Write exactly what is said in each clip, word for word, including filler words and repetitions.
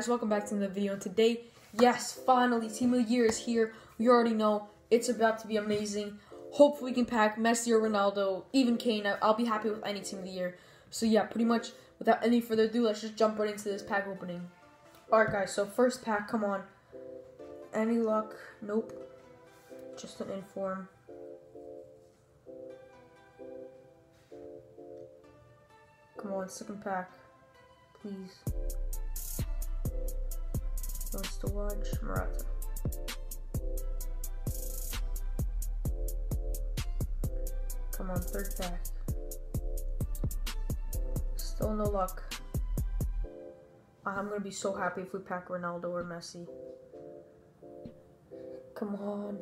guys, welcome back to the video. Today, yes, finally, Team of the Year is here. We already know it's about to be amazing. Hopefully we can pack Messi or Ronaldo, even Kane. I'll be happy with any Team of the Year. So yeah, pretty much without any further ado, let's just jump right into this pack opening. Alright guys, so first pack, come on. Any luck? Nope. Just an inform. Come on, second pack. Please. Wants to watch Morata. Come on, third pack. Still no luck. I'm gonna be so happy if we pack Ronaldo or Messi. Come on.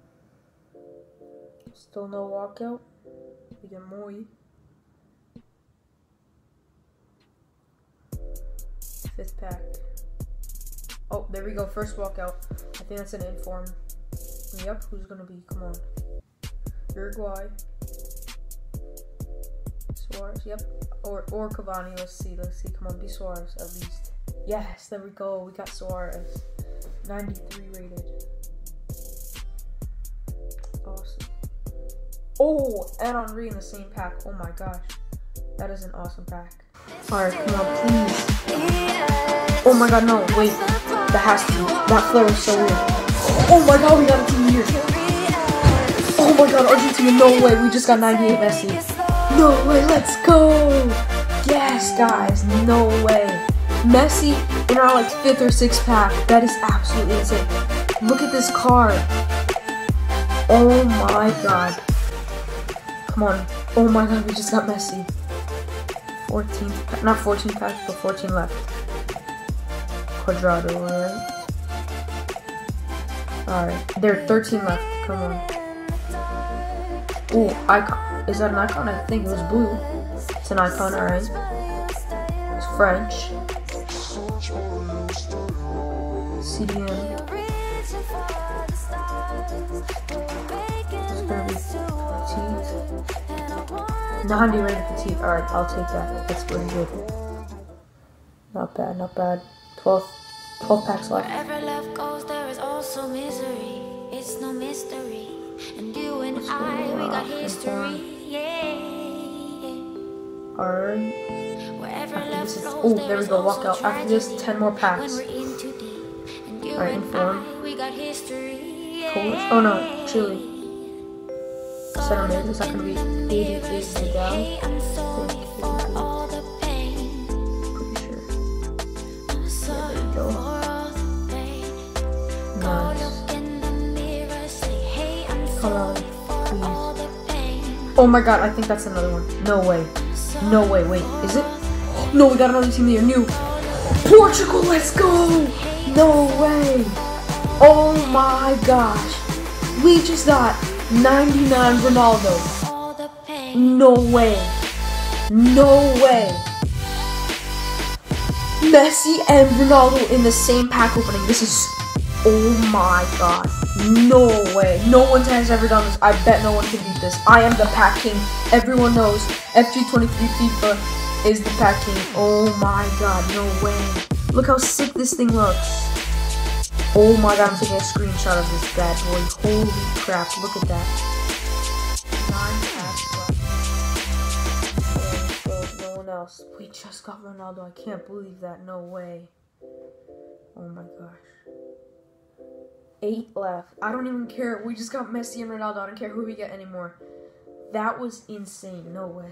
Still no walkout. We get Moy. Fifth pack. Oh, there we go. First walkout. I think that's an inform. Yep, who's gonna be? Come on. Uruguay. Suarez, yep. Or or Cavani. Let's see. Let's see. Come on, be Suarez at least. Yes, there we go. We got Suarez. ninety-three rated. Awesome. Oh, and Henry in the same pack. Oh my gosh. That is an awesome pack. Alright, come on, please. Oh my god, no, wait. That has to be. That flare is so weird. Oh my god, we got a team here. Oh my god, Argentina, no way. We just got ninety-eight Messi. No way, let's go. Yes, guys, no way. Messi in our like fifth or sixth pack. That is absolutely insane. Look at this card. Oh my god. Come on. Oh my god, we just got Messi. fourteen, not fourteen packs, but fourteen left. Quadrado, alright. Alright, there are thirteen left. Come on. Ooh, icon. Is that an icon? I think it was blue. It's an icon, alright. It's French. C D M. It's gonna be petite. ninety rated petite. Alright, I'll take that. That's pretty good. Not bad, not bad. twelve, twelve packs left. Wherever love goes, there is also misery. It's no mystery. And you and Let's I, go, we uh, got history. Yeah. Alright. Wherever love flows, Oh, there we go. Walk out. After this, ten more when packs. we're in too deep. And you Alright, and inform. I, we got history. Yeah. Polish? Oh no, Chile. Center mid. Is that gonna be eighty-eight down? Hey, I'm sorry for all the pain. Pretty sure. I'm sorry There we go. for all the pain. Go Nice. look in the mirror, say, hey, I'm Come on, sorry for all the pain. Oh my god, I think that's another one. No way. No way, wait, is it? No, we got another team here. New. Portugal, let's go! No way. Oh my gosh. We just got ninety-nine Ronaldo. All the pain. No way. No way. Messi and Ronaldo in the same pack opening. This is... Oh my god. No way. No one has ever done this. I bet no one can beat this. I am the pack king. Everyone knows F G twenty-three FIFA is the pack king. Oh my god. No way. Look how sick this thing looks. Oh my god. I'm taking a screenshot of this bad boy. Holy crap. Look at that. Nine packs left. Oh, no one else. We just got Ronaldo. I can't believe that. No way. Oh my gosh. Eight left. I don't even care. We just got Messi and Ronaldo. I don't care who we get anymore. That was insane. No way.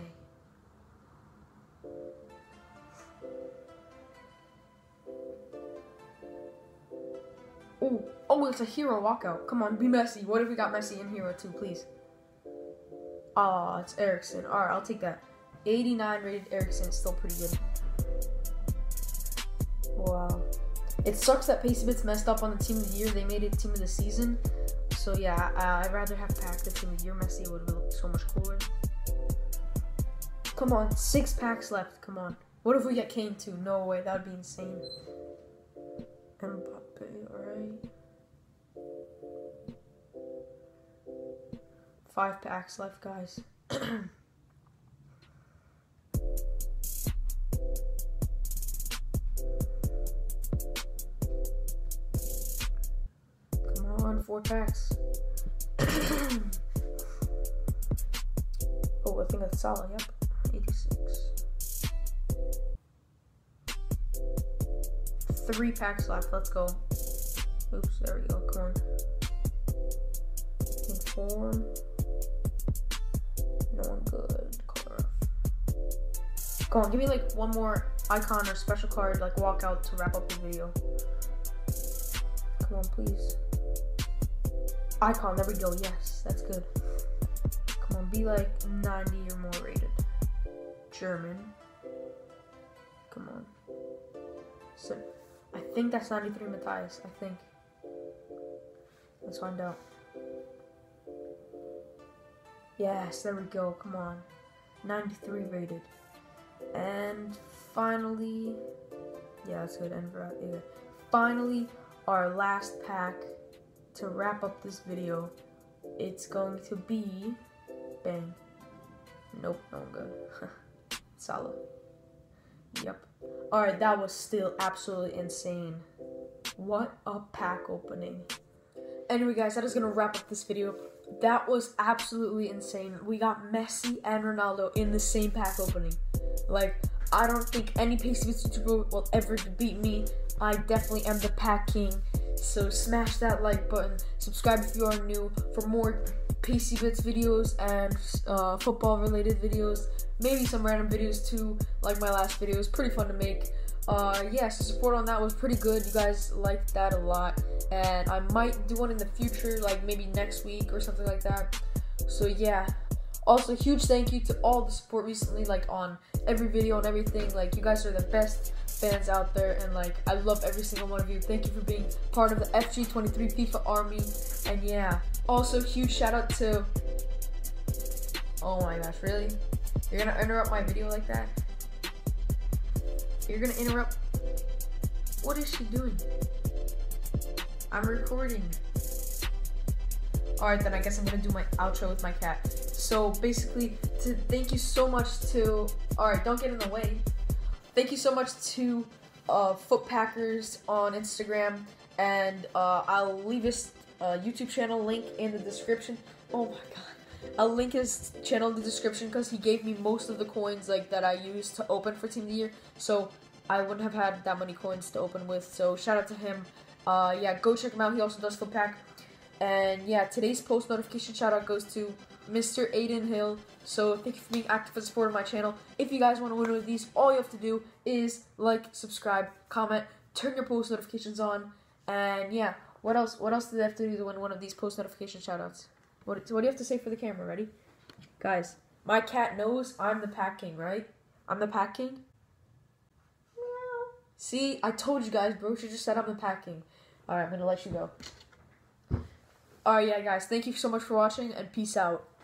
Oh, oh, it's a hero walkout. Come on, be Messi. What if we got Messi in hero too, please? Aw, oh, it's Ericsson. Alright, I'll take that. eighty-nine rated Ericsson. Still pretty good. Wow. It sucks that Pacybits messed up on the team of the year. They made it team of the season. So yeah, uh, I'd rather have packed the team of the year. Messi would have looked so much cooler. Come on, six packs left. Come on. What if we get Kane too? No way, that would be insane. Mbappe, alright. Five packs left, guys. I think that's solid. Yep, eighty-six. Three packs left. Let's go. Oops, there we go. Come on. Inform. No one good. Color off. Come on, give me like one more icon or special card, like walkout to wrap up the video. Come on, please. Icon, there we go. Yes, that's good. Come on, be like ninety or more rated. German. Come on. So, I think that's ninety-three Matthias. I think. Let's find out. Yes, there we go. Come on. ninety-three rated. And finally, yeah, that's good. And yeah. Finally, our last pack to wrap up this video. It's going to be, bang. Nope, no good. Solid. Yep. Alright, that was still absolutely insane. What a pack opening. Anyway, guys, that is going to wrap up this video. That was absolutely insane. We got Messi and Ronaldo in the same pack opening. Like, I don't think any Pacybits YouTuber will ever beat me. I definitely am the pack king. So smash that like button. Subscribe if you are new for more Pacybits videos and uh, football related videos. Maybe some random videos too, like my last video. It was pretty fun to make. Uh, yeah, so support on that was pretty good. You guys liked that a lot. And I might do one in the future, like maybe next week or something like that. So yeah. Also, huge thank you to all the support recently, like on every video and everything. Like, you guys are the best fans out there, and like, I love every single one of you. Thank you for being part of the F G twenty-three FIFA army. And yeah, also huge shout out to, oh my gosh, really? You're gonna interrupt my video like that? You're gonna interrupt? What is she doing? I'm recording. Alright, then I guess I'm gonna do my outro with my cat. So basically, to thank you so much to, alright, don't get in the way. Thank you so much to uh, Footpackers on Instagram, and uh, I'll leave his uh, YouTube channel link in the description. Oh my god. I'll link his channel in the description because he gave me most of the coins like that I used to open for Team of the Year. So I wouldn't have had that many coins to open with. So shout out to him. Uh, yeah, go check him out. He also does Footpack. And yeah, today's post notification shout out goes to Mister Aiden Hill. So thank you for being active and supporting my channel. If you guys want to win one of these, all you have to do is like, subscribe, comment, turn your post notifications on, and yeah, what else? What else do they have to do to win one of these post notification shout outs? What, what do you have to say for the camera? Ready? Guys, my cat knows I'm the pack king, right? I'm the pack king. Meow. See, I told you guys, bro. She just said I'm the pack king. All right, I'm gonna let you go. Alright, yeah, guys, thank you so much for watching, and peace out.